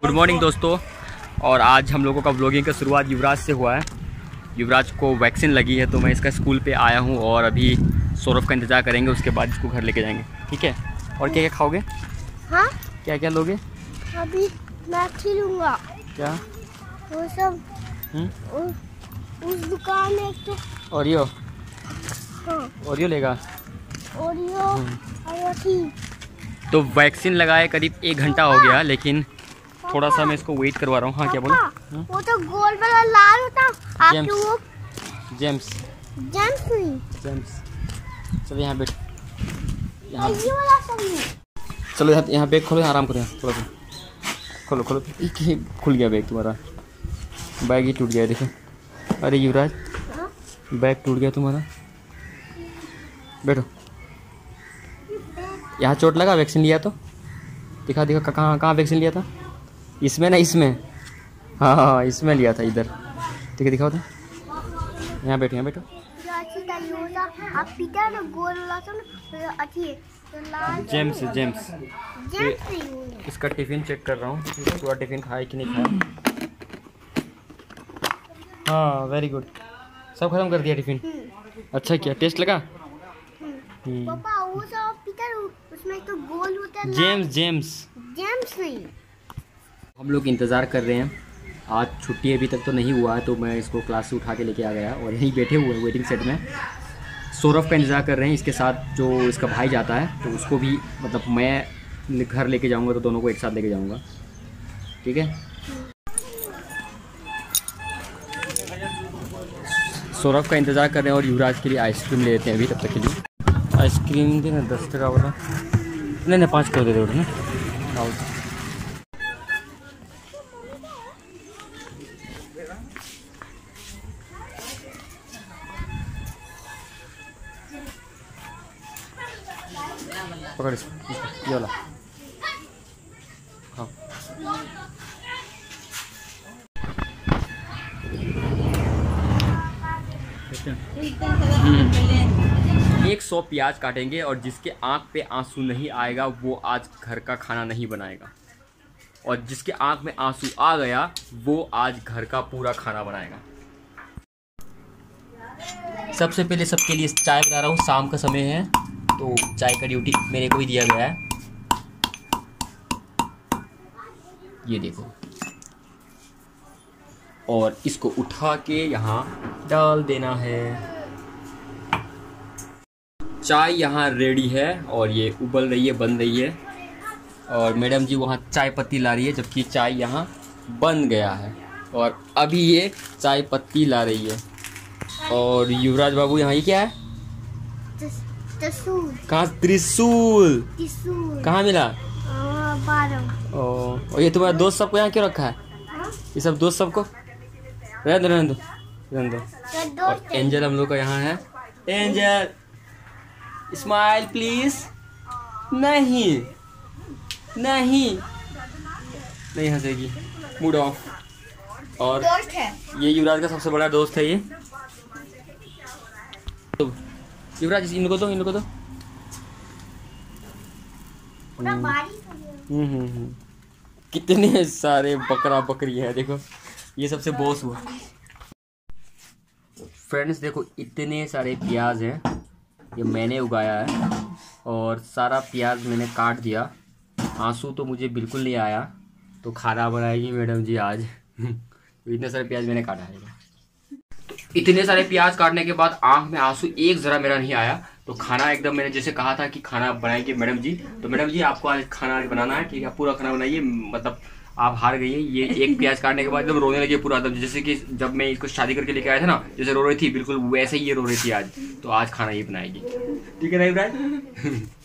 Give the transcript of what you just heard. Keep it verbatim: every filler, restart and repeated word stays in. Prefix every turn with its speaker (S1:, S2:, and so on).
S1: Good morning दोस्तों। और आज हम लोगों का व्लॉगिंग का शुरुआत युवराज से हुआ है। युवराज को वैक्सीन लगी है तो मैं इसका स्कूल पे आया हूँ और अभी सौरभ का इंतज़ार करेंगे, उसके बाद इसको घर लेके जाएंगे। ठीक है। और क्या क्या खाओगे?
S2: हाँ,
S1: क्या क्या लोगे?
S2: अभी मैं खिलूँगा।
S1: क्या?
S2: वो सब
S1: हुँ?
S2: उ, उस दुकान में तो
S1: ओरियो।
S2: हाँ,
S1: ओरियो लेगा।
S2: ओरियो और ठीक।
S1: तो वैक्सीन लगाए करीब एक घंटा हो गया, लेकिन थोड़ा सा मैं इसको वेट करवा रहा हूँ। हाँ क्या बोला?
S2: वो तो गोल वाला लाल होता आपके
S1: जेम्स।
S2: वो
S1: जेम्स
S2: जेम्स नहीं,
S1: जेम्स चलो यहाँ बैठ।
S2: ये वाला सब नहीं।
S1: चलो यहाँ यहाँ बैग खोलो, आराम करो। यहाँ थोड़ा सा खोलो खोलो। एक ही खुल गया बैग तुम्हारा, बैग ही टूट गया देखो। अरे युवराज,
S2: हाँ?
S1: बैग टूट गया तुम्हारा। बैठो। यहाँ चोट लगा? वैक्सीन लिया तो दिखा दिखा। कहाँ कहाँ वैक्सीन लिया था? इसमें ना, इसमें। हाँ हाँ इसमें लिया था, इधर। ठीक है दिखाओ तो। यहाँ बैठो, यहाँ बैठो।
S2: आप पीता ना गोल वाला सब ना अच्छी है तो लाल
S1: जेम्स जेम्स
S2: जेम्स नहीं।
S1: इसका टिफ़िन चेक कर रहा हूँ, पूरा टिफ़िन खाया कि नहीं खाया। हाँ वेरी गुड, सब खत्म कर दिया टिफ़िन। अच्छा किया। टेस्ट लगा?
S2: पापा वो सब पीता ना, उसमें तो गोल होता है।
S1: जेम्स जेम्स
S2: जेम्स नहीं।
S1: हम लोग इंतज़ार कर रहे हैं। आज छुट्टी अभी तक तो नहीं हुआ है, तो मैं इसको क्लास से उठा के लेके आ गया और यहीं बैठे हुए हैं वेटिंग सेट में। सौरभ का इंतज़ार कर रहे हैं। इसके साथ जो इसका भाई जाता है तो उसको भी, मतलब मैं घर लेके जाऊंगा तो दोनों को एक साथ लेके जाऊंगा। ठीक है। सौरभ का इंतज़ार कर रहे हैं और युवराज के लिए आइसक्रीम ले लेते हैं अभी, तब तक के लिए। आइसक्रीम देना दस टका वाला। नहीं नहीं पाँच कर दे दो ना। आओ पकड़ इसको, ये वाला हाँ। एक सौ प्याज काटेंगे और जिसके आंख पे आंसू नहीं आएगा वो आज घर का खाना नहीं बनाएगा, और जिसके आंख में आंसू आ गया वो आज घर का पूरा खाना बनाएगा। सबसे पहले सबके लिए चाय बना रहा हूँ। शाम का समय है तो चाय का ड्यूटी मेरे को ही दिया गया है। ये देखो, और इसको उठा के यहाँ डाल देना है। चाय यहाँ रेडी है और ये उबल रही है, बन रही है। और मैडम जी वहाँ चाय पत्ती ला रही है, जबकि चाय यहाँ बन गया है और अभी ये चाय पत्ती ला रही है। और युवराज बाबू यहाँ, ये क्या है?
S2: त्रिशूल।
S1: कहाँ? त्रिशूल।
S2: त्रिशूल
S1: कहाँ मिला?
S2: बारह।
S1: ओ, और ये तुम्हारा दोस्त सबको यहाँ क्यों रखा है? ये सब दोस्त सबको रहने दो, रहने दो, रहने दो। और एंजल हम लोग का यहाँ है। Angel smile please. नहीं नहीं नहीं हंसेगी, मूड ऑफ। और
S2: दोस्त है
S1: ये युवराज का सबसे बड़ा दोस्त है ये। तो युवराज इनको दो, इनको दो। हम्म हम्म हम्म कितने सारे बकरा बकरी है देखो। ये सबसे बॉस हुआ। फ्रेंड्स देखो, इतने सारे प्याज हैं, ये मैंने उगाया है और सारा प्याज मैंने काट दिया। आंसू तो मुझे बिल्कुल नहीं आया, तो खाना बनाएगी मैडम जी आज। तो इतने सारे प्याज मैंने काटा है। तो इतने सारे प्याज काटने के बाद आंख में आंसू एक जरा मेरा नहीं आया। तो खाना एकदम, मैंने जैसे कहा था कि खाना बनाएंगे मैडम जी, तो मैडम जी आपको आज खाना आज बनाना है, ठीक है? पूरा खाना बनाइए, मतलब आप हार गई है। ये एक प्याज काटने के बाद एकदम रोने लगी पूरा, एकदम जैसे कि जब मैं इसको शादी करके लेके आया था ना, जैसे रो रही थी, बिल्कुल वैसे ही ये रो रही थी आज। तो आज खाना ये बनाएगी, ठीक है ना युवराज?